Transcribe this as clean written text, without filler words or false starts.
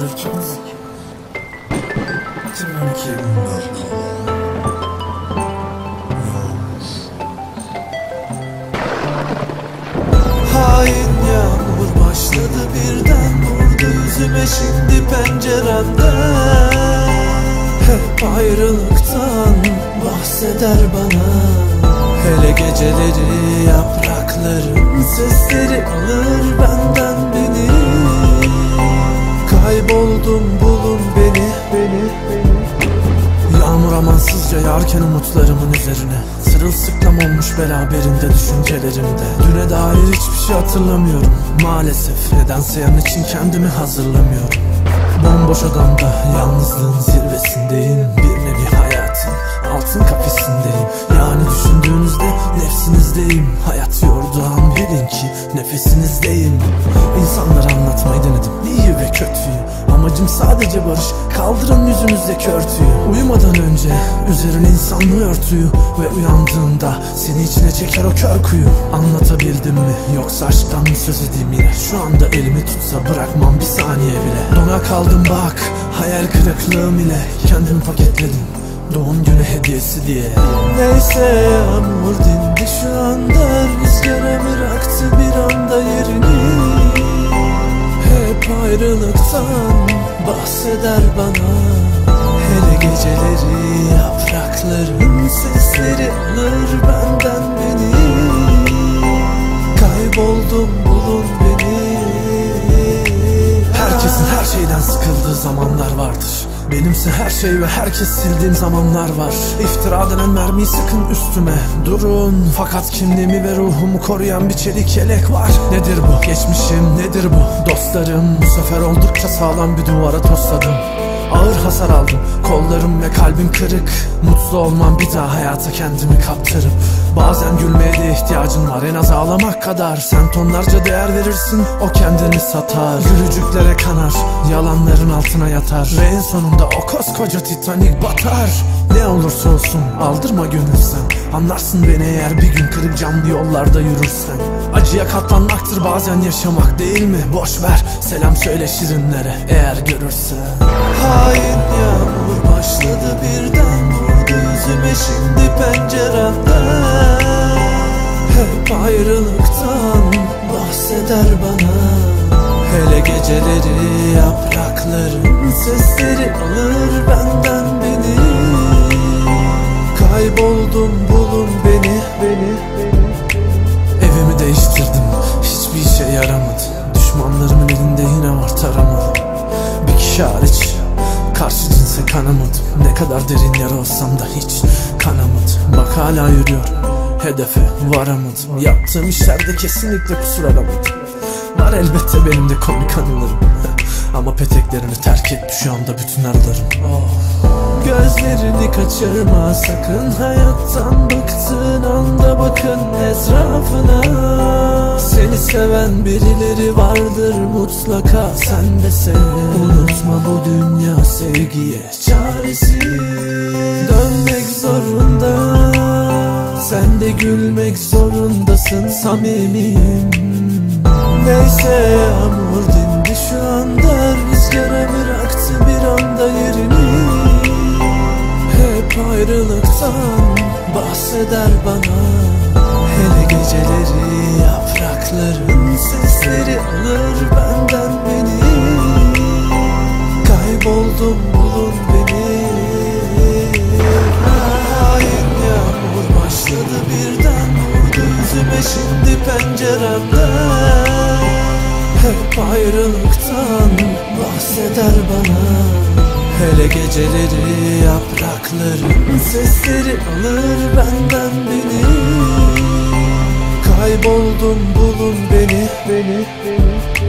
alırken kimin kimler hain yağmur başladı birden, vurdu yüzüme şimdi penceremden. Hep ayrılıktan bahseder bana, hele geceleri yaprakların sesleri alır benden beni. Kayboldum, bulun beni. Yağmur amansızca yağarken umutlarımın üzerine, sırılsıklam olmuş beraberinde düşüncelerimde. Düne dair hiçbir şey hatırlamıyorum maalesef, nedense yarın için kendimi hazırlamıyorum. Bomboş odamda yalnızlığın zirvesindeyim, bir nevi hayatın altın kafesindeyim. Yani düşündüğünüzde nefsinizdeyim, hayat yorduğu an bilin ki nefesinizdeyim. İnsanlara anlatmayı denedim, iyi ve kötüyü, amacım sadece barış, kaldırın yüzünüzdeki örtüyü. Uyumadan önce üzerine insanlığı örtüyü, ve uyandığında seni içine çeker o kör kuyu. Anlatabildim mi, yoksa aşktan mı söz edeyim yine? Şu anda elimi tutsa bırakmam bir saniye bile. Dona kaldım bak, hayal kırıklığım ile kendimi paketledim doğum günü hediyesi diye. Neyse yağmur dindi şu anda, rüzgara bıraktı bir anda yerini. Hep ayrılıktan bahseder bana, hele geceleri yaprakların sesleri alır benden beni. Kayboldum, bulun beni. Herkesin her şeyden sıkıldığı zamanlar vardır, benimse her şey ve herkes sildiğim zamanlar var. İftira denen mermiyi sıkın üstüme, durun. Fakat kimliğimi ve ruhumu koruyan bir çelik yelek var. Nedir bu? Geçmişim nedir bu? Dostlarım, bu sefer oldukça sağlam bir duvara tosladım. Ağır hasar aldım, kollarım ve kalbim kırık. Mutlu olmam bir daha hayata kendimi kaptırıp. Bazen gülmeye de ihtiyacın var, en az ağlamak kadar. Sen tonlarca değer verirsin, o kendini satar. Gülücüklere kanar, yalanların altına yatar, ve en sonunda o koskoca Titanic batar. Ne olursa olsun aldırma gönül sen, anlarsın beni eğer bir gün kırık camlı yollarda yürürsen. Acıya katlanmaktır bazen yaşamak, değil mi? Boş ver, selam söyle şirinlere eğer görürsen. Hain yağmur başladı birden, vurdu yüzüme şimdi penceremden. Hep ayrılıktan bahseder bana, hele geceleri yaprakların sesleri alır benden beni. Kayboldum, bulun beni. Evimi değiştirdim, hiçbir işe yaramadı. Düşmanlarımın elinde yine var taramalı. Bir kişi hariç karşı cinse kanamadım. Ne kadar derin yara olsam da hiç kanamadım. Bak hala yürüyorum, hedefe varamadım. Yaptığım işlerde kesinlikle kusur aramadım. Var elbette benim de komik anılarım ama peteklerini terk etti şu anda bütün arılarım. Gözlerini kaçırma sakın, hayattan bıktığın anda bakın etrafına. Seni seven birileri vardır mutlaka, sen de sev. Unutma bu dünya sevgiye çaresiz. Dönmek zorunda, sen de gülmek zorundasın samimiyim. Neyse yağmur dindi şu anda, rüzgara bıraktı bir anda yerini. Hep ayrılıktan bahseder bana, hele geceleri yaprakların sesleri alır benden beni. Kayboldum, bulun beni. Hain yağmur başladı birden, vurdu yüzüme şimdi penceremden. Hep ayrılıktan bahseder bana, hele geceleri yaprakların sesleri alır benden beni. Kayboldum, bulun beni.